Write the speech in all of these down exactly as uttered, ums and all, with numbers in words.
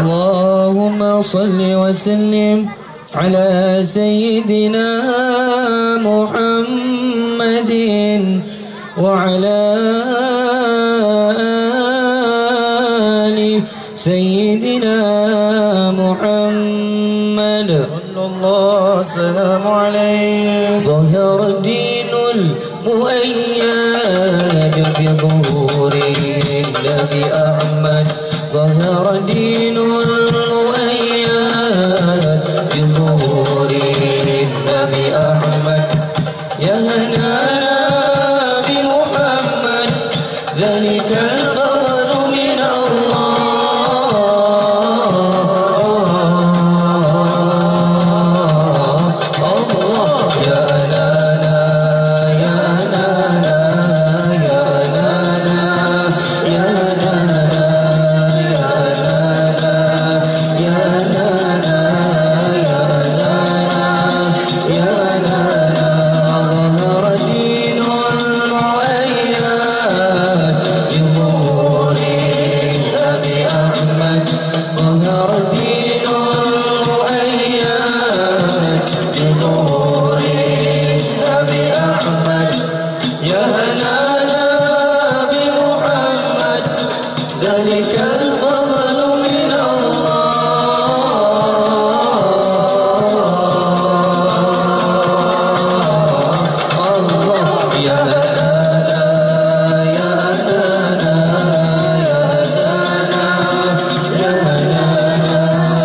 اللهم صل وسلم على سيدنا محمد وعلى آل سيدنا محمد صلى الله السلام عليه. ظهر الدين المؤيد بظهور النبي أحمد. ظهر الدين المؤيد بظهور النبي أحمد. يا هنانا بمحمد ذلك الفضل من الله. الله يا نانا يا نانا يا نانا يا نانا يا نانا يا نانا يا نانا يا نانا. ظهر الدين المؤيد بظهور النبي أحمد. ظهر الدين المؤيد بظهور النبي أحمد. يا هنانا بمحمد ذلك الفضل من الله. الله يا هنانا يا هنانا يا هنانا يا هنانا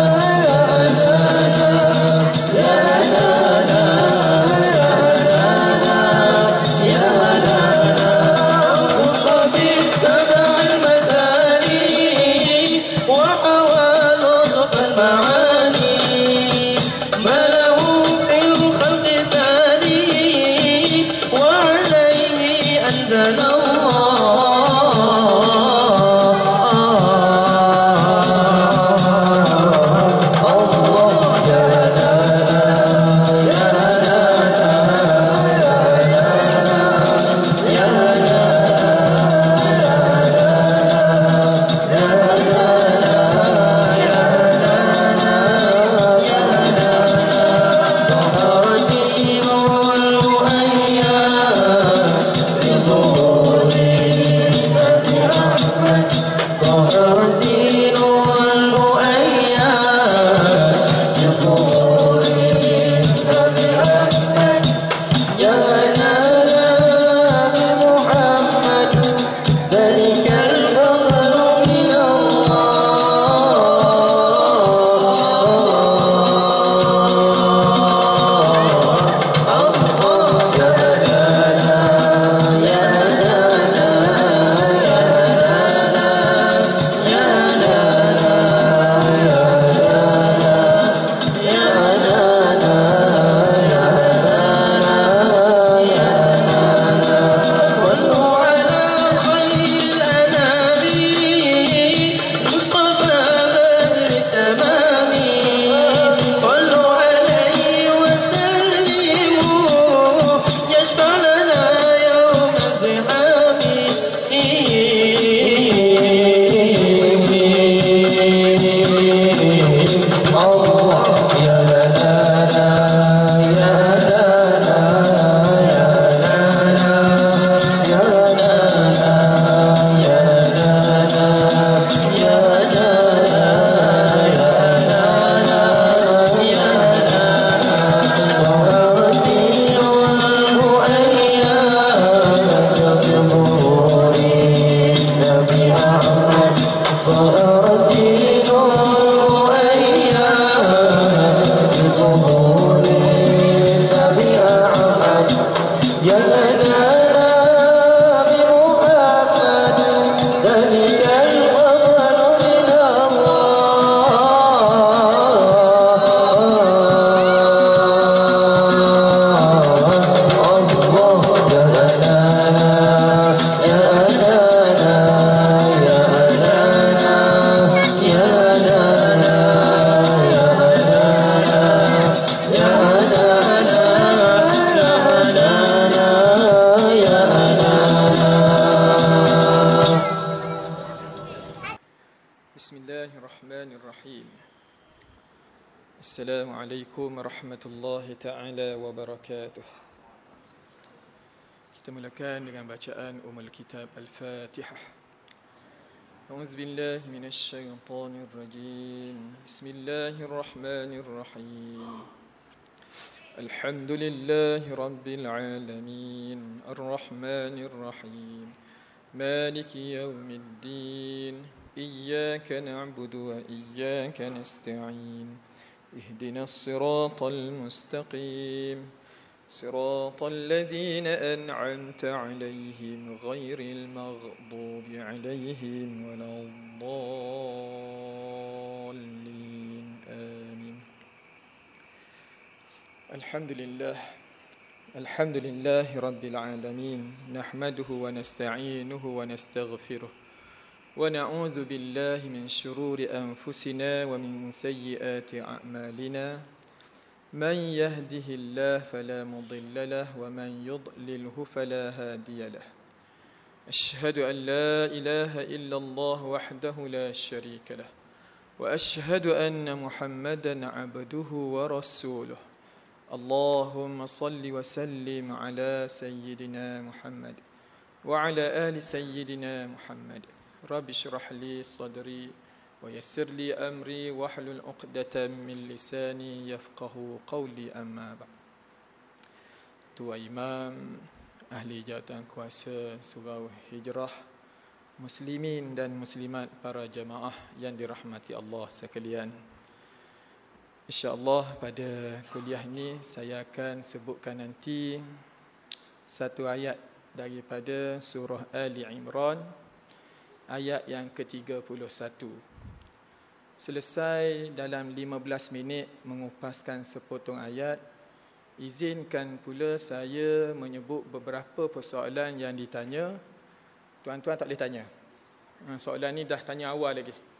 يا هنانا يا هنانا يا هنانا. خص بالسبع المثاني وحوى لطف المعاني. ما له في الخلق ثاني وعليه أنزل الله. الله يا نانا يا نانا يا نانا يا نانا يا نانا يا نانا. ظهر الدين المؤيد بظهور Bismillahirrahmanirrahim. Assalamualaikum warahmatullahi ta'ala wabarakatuh. Kita mulakan dengan bacaan Ummul Kitab Al-Fatihah. A'udzu billahi minasy syaithanir rajim. Bismillahirrahmanirrahim. Alhamdulillahi rabbil alamin. Ar-Rahmanir Rahim. Maliki yaumiddin. Iyyaka na'budu wa iyyaka nasta'in. اهدنا الصراط المستقيم صراط الذين أنعمت عليهم غير المغضوب عليهم ولا الضالين آمين. الحمد لله الحمد لله رب العالمين نحمده ونستعينه ونستغفره ونعوذ بالله من شرور أنفسنا ومن سيئات أعمالنا من يهده الله فلا مضل له ومن يضلله فلا هادي له أشهد أن لا إله إلا الله وحده لا شريك له وأشهد أن محمدا عبده ورسوله اللهم صل وسلم على سيدنا محمد وعلى آل سيدنا محمد رب اشرح لي صدري ويسر لي أمري واحلل عقدة من لساني يفقه قولي أما بعد. Tua Imam, ahli jawatan kuasa Surau Hijrah, muslimin dan muslimat, para jemaah yang dirahmati Allah sekalian. InsyaAllah pada kuliah ini saya akan sebutkan nanti satu ayat daripada surah Ali Imran, ayat yang ke tiga puluh satu. Selesai dalam lima belas minit mengupaskan sepotong ayat, izinkan pula saya menyebut beberapa persoalan yang ditanya. Tuan-tuan tak boleh tanya. Soalan ni dah tanya awal lagi.